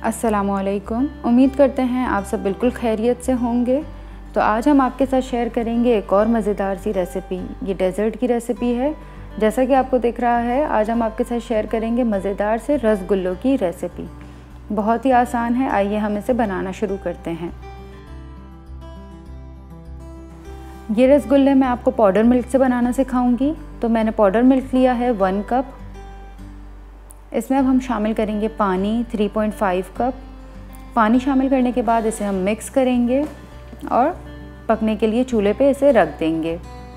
अस्सलामुअलैकुम। उम्मीद करते हैं आप सब बिल्कुल खैरियत से होंगे। तो आज हम आपके साथ शेयर करेंगे एक और मज़ेदार सी रेसिपी। ये डेज़र्ट की रेसिपी है। जैसा कि आपको दिख रहा है, आज हम आपके साथ शेयर करेंगे मज़ेदार से रसगुल्लों की रेसिपी। बहुत ही आसान है, आइए हम इसे बनाना शुरू करते हैं। ये रसगुल्ले मैं आपको पाउडर मिल्क से बनाना सिखाऊंगी। तो मैंने पाउडर मिल्क लिया है 1 कप। इसमें अब हम शामिल करेंगे पानी 3.5 कप। पानी शामिल करने के बाद इसे हम मिक्स करेंगे और पकने के लिए चूल्हे पे इसे रख देंगे।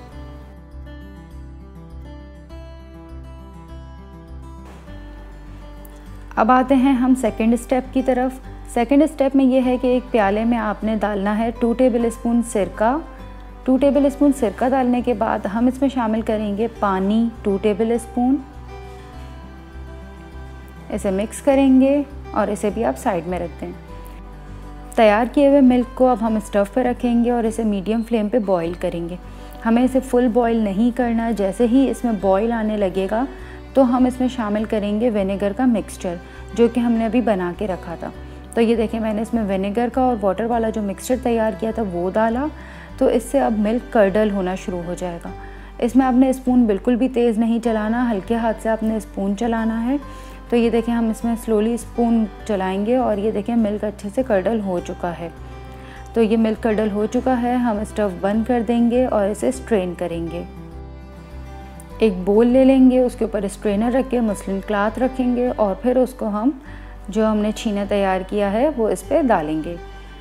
अब आते हैं हम सेकंड स्टेप की तरफ। सेकंड स्टेप में ये है कि एक प्याले में आपने डालना है 2 टेबल स्पून सिरका। 2 टेबल स्पून सिरका डालने के बाद हम इसमें शामिल करेंगे पानी 2 टेबल स्पून। इसे मिक्स करेंगे और इसे भी आप साइड में रख दें। तैयार किए हुए मिल्क को अब हम स्टव पे रखेंगे और इसे मीडियम फ्लेम पे बॉईल करेंगे। हमें इसे फुल बॉईल नहीं करना। जैसे ही इसमें बॉईल आने लगेगा तो हम इसमें शामिल करेंगे विनेगर का मिक्सचर, जो कि हमने अभी बना के रखा था। तो ये देखें, मैंने इसमें विनेगर का और वाटर वाला जो मिक्सचर तैयार किया था वो डाला। तो इससे अब मिल्क कर्डल होना शुरू हो जाएगा। इसमें आपने स्पून बिल्कुल भी तेज़ नहीं चलाना, हल्के हाथ से आपने स्पून चलाना है। तो ये देखें, हम इसमें स्लोली स्पून चलाएंगे और ये देखें मिल्क अच्छे से कर्डल हो चुका है। तो ये मिल्क कर्डल हो चुका है। हम स्टव बंद कर देंगे और इसे स्ट्रेन करेंगे। एक बोल ले लेंगे, उसके ऊपर स्ट्रेनर रख के मसलिन क्लॉथ रखेंगे और फिर उसको हम जो हमने छीना तैयार किया है वो इस पर डालेंगे।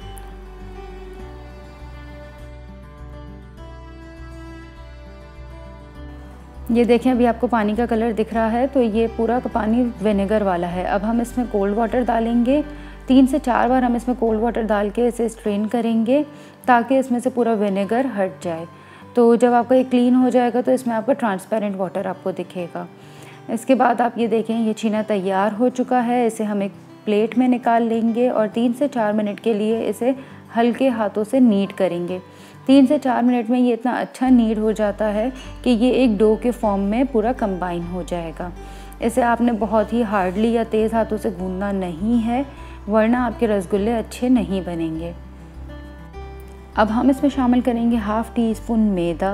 ये देखें, अभी आपको पानी का कलर दिख रहा है, तो ये पूरा पानी विनेगर वाला है। अब हम इसमें कोल्ड वाटर डालेंगे। 3 से 4 बार हम इसमें कोल्ड वाटर डाल के इसे स्ट्रेन करेंगे ताकि इसमें से पूरा विनेगर हट जाए। तो जब आपका ये क्लीन हो जाएगा तो इसमें आपका ट्रांसपेरेंट वाटर आपको दिखेगा। इसके बाद आप ये देखें, ये छीना तैयार हो चुका है। इसे हम एक प्लेट में निकाल लेंगे और 3 से 4 मिनट के लिए इसे हल्के हाथों से नीड करेंगे। 3 से 4 मिनट में ये इतना अच्छा नीड हो जाता है कि ये एक डो के फॉर्म में पूरा कंबाइन हो जाएगा। इसे आपने बहुत ही हार्डली या तेज़ हाथों से गूंदना नहीं है, वरना आपके रसगुल्ले अच्छे नहीं बनेंगे। अब हम इसमें शामिल करेंगे 1/2 टीस्पून मैदा,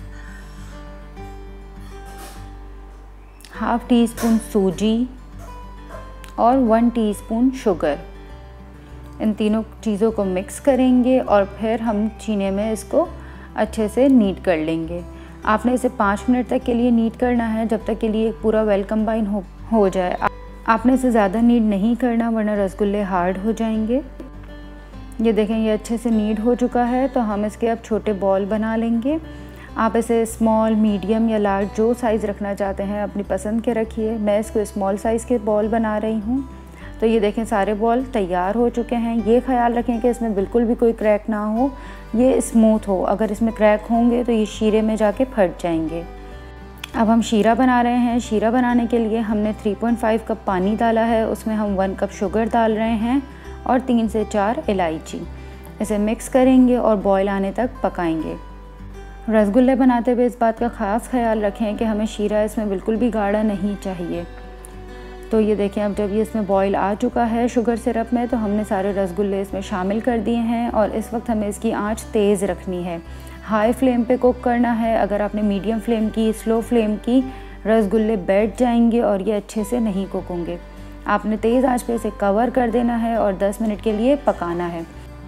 1/2 टीस्पून सूजी और 1 टीस्पून शुगर। इन तीनों चीज़ों को मिक्स करेंगे और फिर हम छीने में इसको अच्छे से नीड कर लेंगे। आपने इसे 5 मिनट तक के लिए नीड करना है, जब तक के लिए पूरा वेल कंबाइन हो जाए। आपने इसे ज़्यादा नीड नहीं करना, वरना रसगुल्ले हार्ड हो जाएंगे। ये देखें, ये अच्छे से नीड हो चुका है। तो हम इसके अब छोटे बॉल बना लेंगे। आप इसे स्मॉल, मीडियम या लार्ज जो साइज़ रखना चाहते हैं अपनी पसंद के रखिए। मैं इसको स्मॉल साइज़ के बॉल बना रही हूँ। तो ये देखें, सारे बॉल तैयार हो चुके हैं। ये ख्याल रखें कि इसमें बिल्कुल भी कोई क्रैक ना हो, ये स्मूथ हो। अगर इसमें क्रैक होंगे तो ये शीरे में जाके फट जाएंगे। अब हम शीरा बना रहे हैं। शीरा बनाने के लिए हमने 3.5 कप पानी डाला है, उसमें हम 1 कप शुगर डाल रहे हैं और 3 से 4 इलायची। इसे मिक्स करेंगे और बॉयल आने तक पकाएंगे। रसगुल्ले बनाते हुए इस बात का ख़ास ख्याल रखें कि हमें शीरा इसमें बिल्कुल भी गाढ़ा नहीं चाहिए। तो ये देखें, अब जब ये इसमें बॉयल आ चुका है शुगर सिरप में, तो हमने सारे रसगुल्ले इसमें शामिल कर दिए हैं और इस वक्त हमें इसकी आंच तेज़ रखनी है। हाई फ्लेम पे कुक करना है। अगर आपने मीडियम फ्लेम की, स्लो फ्लेम की, रसगुल्ले बैठ जाएंगे और ये अच्छे से नहीं कुक होंगे। आपने तेज़ आंच पे इसे कवर कर देना है और 10 मिनट के लिए पकाना है।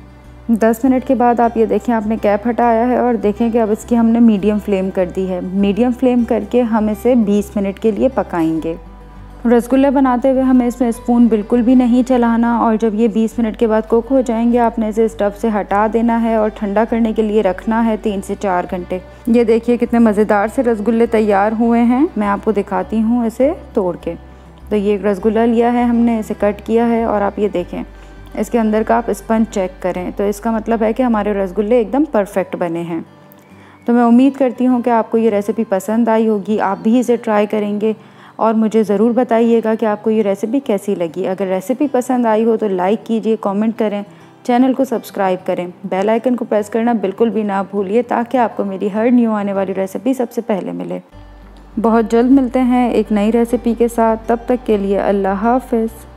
10 मिनट के बाद आप ये देखें, आपने कैप हटाया है और देखें कि अब इसकी हमने मीडियम फ्लेम कर दी है। मीडियम फ्लेम करके हम इसे 20 मिनट के लिए पकाएंगे। रसगुल्ला बनाते हुए हमें इसमें स्पून बिल्कुल भी नहीं चलाना और जब ये 20 मिनट के बाद कुक हो जाएंगे आपने इसे स्टव से हटा देना है और ठंडा करने के लिए रखना है 3 से 4 घंटे। ये देखिए कितने मज़ेदार से रसगुल्ले तैयार हुए हैं। मैं आपको दिखाती हूँ इसे तोड़ के। तो ये एक रसगुल्ला लिया है हमने, इसे कट किया है और आप ये देखें इसके अंदर का आप स्पंज चेक करें, तो इसका मतलब है कि हमारे रसगुल्ले एकदम परफेक्ट बने हैं। तो मैं उम्मीद करती हूँ कि आपको ये रेसिपी पसंद आई होगी। आप भी इसे ट्राई करेंगे और मुझे ज़रूर बताइएगा कि आपको ये रेसिपी कैसी लगी। अगर रेसिपी पसंद आई हो तो लाइक कीजिए, कमेंट करें, चैनल को सब्सक्राइब करें, बेल आइकन को प्रेस करना बिल्कुल भी ना भूलिए ताकि आपको मेरी हर न्यू आने वाली रेसिपी सबसे पहले मिले। बहुत जल्द मिलते हैं एक नई रेसिपी के साथ। तब तक के लिए अल्लाह हाफ़िज़।